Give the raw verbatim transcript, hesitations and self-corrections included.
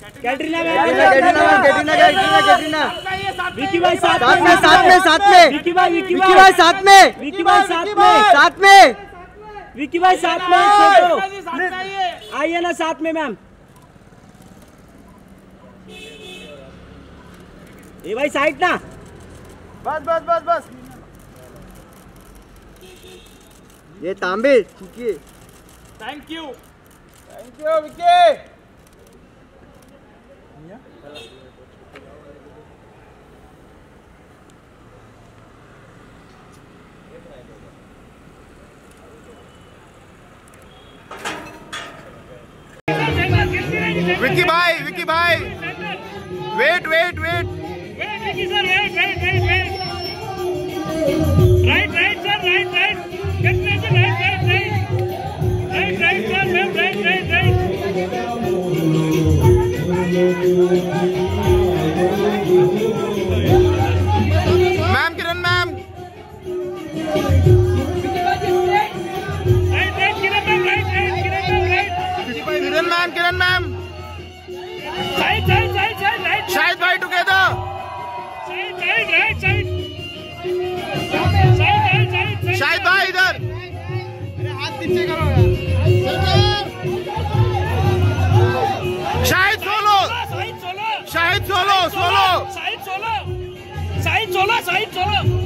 कैटरीना कैटरीना कैटरीना कैटरीना विकी भाई साथ में साथ में साथ में विकी भाई विकी भाई साथ में विकी भाई साथ में साथ में विकी भाई साथ में फोटो आइए ना साथ में मैम। ये भाई साइड ना बस बस बस बस ये तांबे ठीक है। Thank you thank you Vicky. Vicky भाई विक्की भाई wait wait wait wait Vicky sir wait wait wait wait right right sir right right कितने से right right right right right sir ma'am right right right ma'am Kiran ma'am right right Kiran ma'am right right Kiran ma'am right Kiran ma'am Kiran ma'am side side side side right Shahid भाई together side side right side side side side Shahid भाई इधर अरे हाथ पीछे करो यार Shahid solo side solo Shahid solo solo side solo side solo side solo